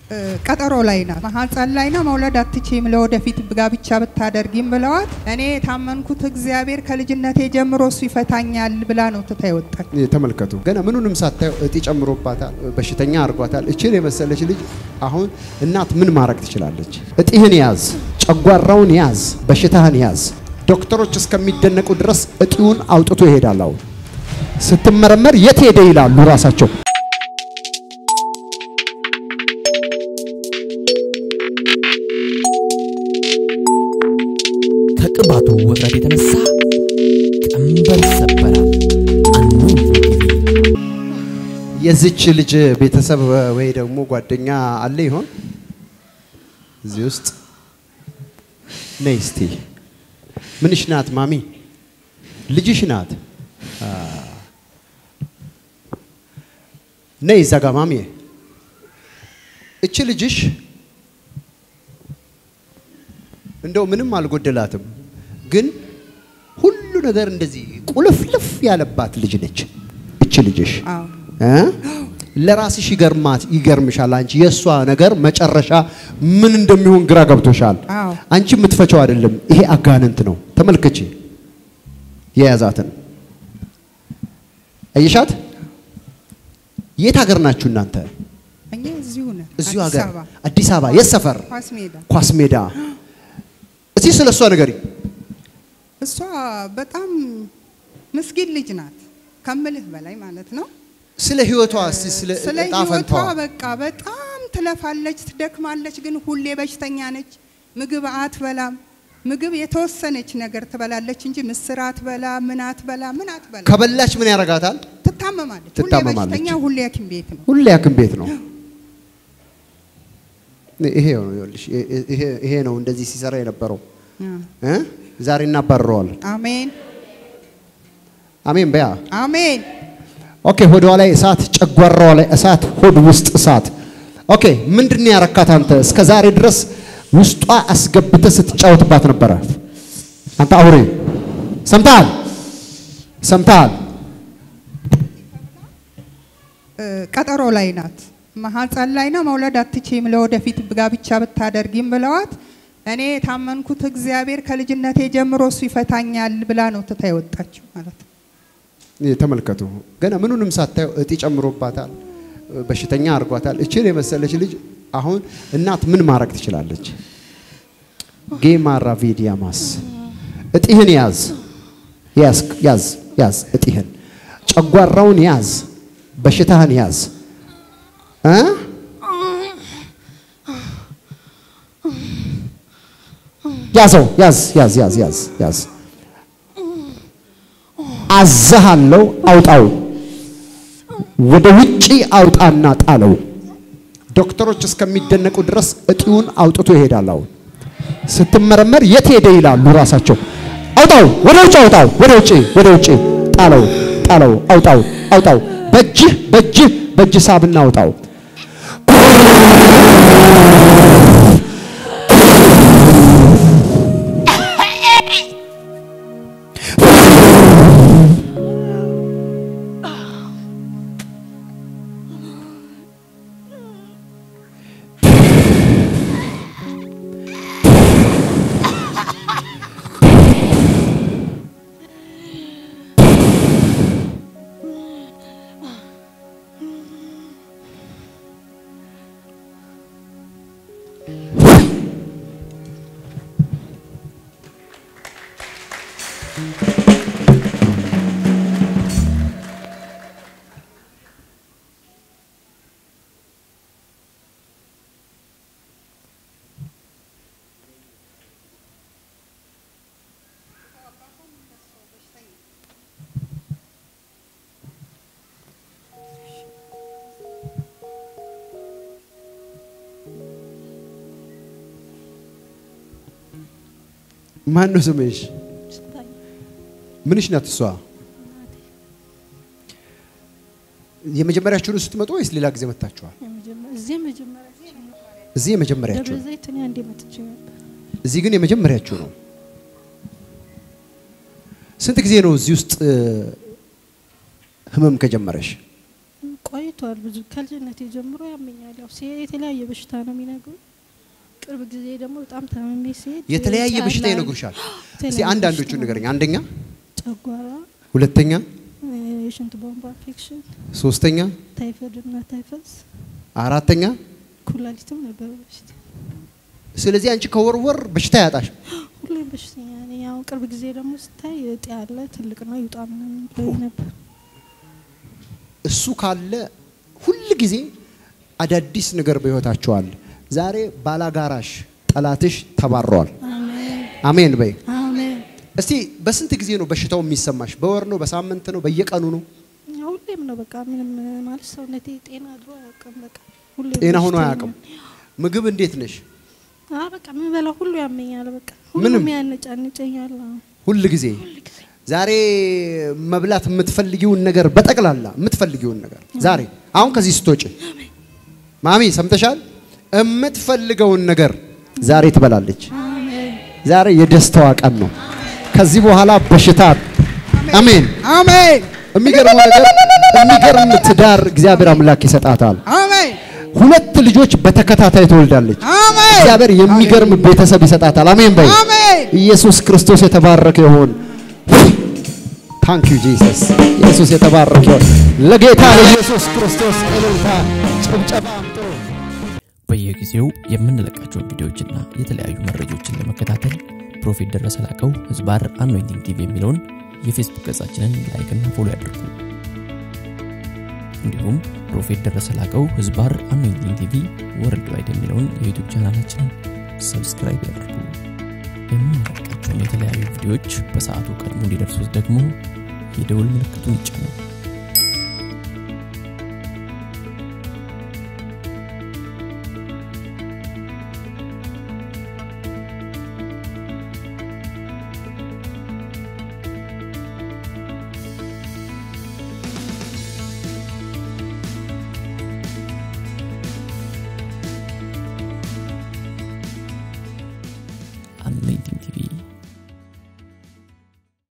ቀጠሮ ላይ ናት ማህፀን ላይ ነው መውለድ አትችይም ለወደፊት ጋብቻ ብታደርጊም ብለዋት እኔ ታመንኩት እግዚአብሔር ከልጅነቴ ጀምሮ እሱ ይፈታኛል ብላ ነው ተታይወጣች ተመልከቱ ገና ምኑንም ሳታዩ እጢ ጨምሮባታል በሽተኛ አርጓታል እቺን የመሰለች ልጅ አሁን እናት ምን ማድረግ ትችላለች እጢህን ያዝ ጨጓራውን ያዝ በሽታህን ያዝ ዶክተሮች እስከሚደነቁ ድረስ እጢውን አውጥቶ ይሄዳል አሁን ስትመረመር የት ሄደ ይላሉ ራሳቸው ከቅባቱ ወጥረት የተነሳ ቀንበር ሰበራ አንኑ የዚች ልጅ ቤተሰብ ወይ ደግሞ ጓደኛ አለ ይሆን እዚህ ውስጥ ነይስቲ ምንሽ ናት ማሚ ልጅሽ ናት ነይ ዘጋ ማሚ እቺ ልጅሽ እንደው ምንም አልጎደላትም ግን ሁሉ ነገር እንደዚህ ቁልፍልፍ ያለባት ልጅ ነች እቺ ልጅሽ ለራስሽ ይገርምሻል አንቺ የሷ ነገር መጨረሻ ምን እንደሚሆን ግራ ገብቶሻል አንቺ የምትፈቸው አይደለም ይሄ አጋንንት ነው ተመልከቺ የያዛትን አይሻት የት ሀገር ናችሁ እናንተ እኛ እዚሁ ሀገር አዲስ አበባ የሰፈር ኳስ ሜዳ እዚህ ስለሷ ነገሪ እሷ በጣም ምስኪን ልጅ ናት ከምልህ በላይ ማለት ነው ስለ ህይወቷ ስለ ጣፈንቷ በቃ በጣም ትለፋለች ትደክማለች ግን ሁሌ በሽተኛ ነች ምግብ አትበላም ምግብ የተወሰነች ነገር ትበላለች እንጂ ምስር አትበላ ምን አትበላ ከበላች ምን ያረጋታል ትታመማለች ሁሌ በሽተኛ ሁሌ ያክም ቤት ነው ይሄ ነው እንደዚህ ሲሰራ የነበረው ዛሬ እናባረዋል አሜን አሜን በያ አሜን ኦኬ ሆዷ ላይ እሳት ጨጓራዋ ላይ እሳት ሆድ ውስጥ እሳት ኦኬ ምንድነው ያረካት አንተ እስከ ዛሬ ድረስ ውስጧ አስገብተ ስትጫወትባት ነበር አንተ አውሬ ሰምታል ቀጠሮ ላይ ናት ማህፀን ላይ ነው መውለድ አትችይም ለወደፊት ጋብቻ ብታደርጊም ብለዋት እኔ ታመንኩት እግዚአብሔር ከልጅነቴ ጀምሮ እሱ ይፈታኛል ብላ ነው ተታይወጣች ማለት ተመልከቱ ገና ምኑንም ሳታዩ እጢ ጨምሮባታል በሽተኛ አርጓታል እቺን የመሰለች ልጅ አሁን እናት ምን ማድረግ ትችላለች ጌማራ ቪዲያማስ እጢህን ያዝ እጢህን ጨጓራውን ያዝ በሽታህን ያዝ ያዝ አዛሃለው አውጣው ወደ ውጪ አውጣና ጣለው ዶክተሮች እስከሚደነቁ ድረስ እጢውን አውጥቶ ይሄዳል አሁን ስትመረመር የት ሄደ ይላሉ ራሳቸው አውጣው ወደ ውጪ ጣለው አውጣው በእጅ ሳብና አውጣው ማን ነው ስምሽ ምንሽ ናት እሷ የመጀመሪያችሁ ስትመጡ ወይስ ሌላ ጊዜ መጣችኋል እዚህ የመጀመሪያችሁ እዚህ ግን የመጀመሪያችሁ ነው ስንት ጊዜ ነው እዚህ ውስጥ ህመም ከጀመረሽ ቆይ ቆይቷል ብዙ ከልጅነቴ ጀምሮ ያመኛል ያው የተለያየ በሽታ ነው የሚነግሩኝ ቅርብ ጊዜ ደግሞ በጣም ታመሜ ሲሄድ የተለያየ በሽታ ይነግሩሻል እስቲ አንዳንዶቹን ንገረኝ አንደኛ ጨጓራ ሁለተኛ የሽንት ቧንቧ ኢንፌክሽን ሶስተኛ ታይፎይድ እና ታይፈስ አራተኛ ኩላሊትም ነበር በሽታ ስለዚህ አንቺ ከወርወር በሽታ ያጣሽ ሁሌም በሽተኛ ነኝ ያው ቅርብ ጊዜ ደግሞ ስታይ እጢ ያለ ትልቅ ነው ይውጣም ነው ነበር እሱ ካለ ሁሉ ጊዜ አዳዲስ ነገር በህይወታችሁ አለ ዛሬ ባላጋራሽ ጠላትሽ ተባረዋል አሜን በይ አሜን እስቲ በስንት ጊዜ ነው በሽታው የሚሰማሽ በወር ነው በሳምንት ነው በየቀኑ ነው ሁሌም ነው በቃ ምንም ማለት ሰውነቴ ጤና ድሮ ያቀም በቃ ሁሌም ጤና ሆኖ ያቀም ምግብ እንዴት ነሽ በቃ ምን በላ ሁሉ ያመኛል በቃ ሁሉም ያነጫንጨኛል ሁሉ ጊዜ ዛሬ መብላት የምትፈልጊውን ነገር በጠቅላላ የምትፈልጊውን ነገር ዛሬ አሁን ከዚህ ስትወጪ ማሚ ሰምተሻል የምትፈልገውን ነገር ዛሬ ትበላለች ዛሬ የደስታዋ ቀን ነው ከዚህ በኋላ በሽታ አሜን አሜን የሚገርም ነገር የሚገርም ትዳር እግዚአብሔር አምላክ ይሰጣታል አሜን ሁለት ልጆች በተከታታይ ትወልዳለች አሜን እግዚአብሔር የሚገርም ቤተሰብ ይሰጣታል አሜን በይ አሜን ኢየሱስ ክርስቶስ የተባረከ ይሁን ታንክ ዩ ጂሰስ ኢየሱስ የተባረከ ይሁን ለጌታ ኢየሱስ ክርስቶስ እልልታ ጭብጨባ አምጡ በየጊዜው የምንለቃቸው ቪዲዮዎችና የተለያዩ መረጃዎችን ለመከታተል ፕሮፌት ደረሰ ላቀው ህዝባር አኖይንቲንግ ቲቪ የሚለውን የፌስቡክ ገጻችንን ላይክ እና ፎሎ ያድርጉ እንዲሁም ፕሮፌት ደረሰ ላቀው ህዝባር አኖይንቲንግ ቲቪ ወርልድ ዋይድ የሚለውን የዩቲዩብ ቻናላችንን ሰብስክራይብ ያድርጉ የምንለቃቸው የተለያዩ ቪዲዮዎች በሰዓቱ ቀድሞ እንዲደርሱት ደግሞ የደውል ምልክቱን ይጫኑ